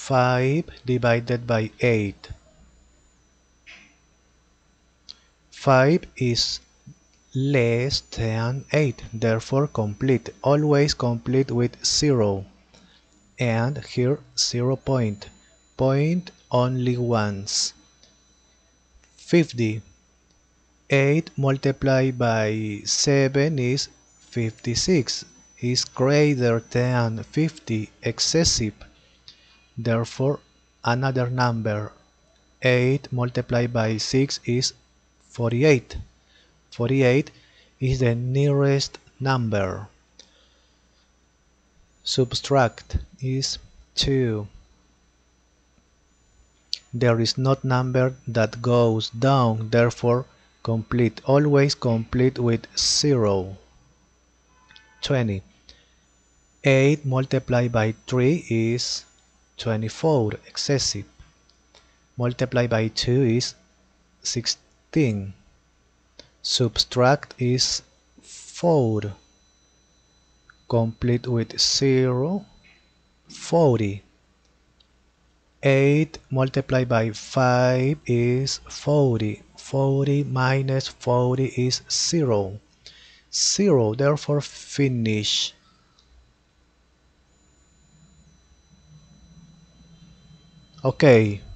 5 divided by 8. 5 is less than 8, therefore complete. Always complete with 0. And here 0 point. Point only once. 50. 8 multiplied by 7 is 56. Is greater than 50, excessive. Therefore, another number. 8 multiplied by 6 is 48. 48 is the nearest number. Subtract is 2. There is not number that goes down, therefore complete. Always complete with 0. 20. 8 multiplied by 3 is 24, excessive. Multiplied by 2 is 16. Subtract is 4. Complete with 0. 40. 8 multiplied by 5 is 40. 40 minus 40 is 0. 0, therefore finish. Okay.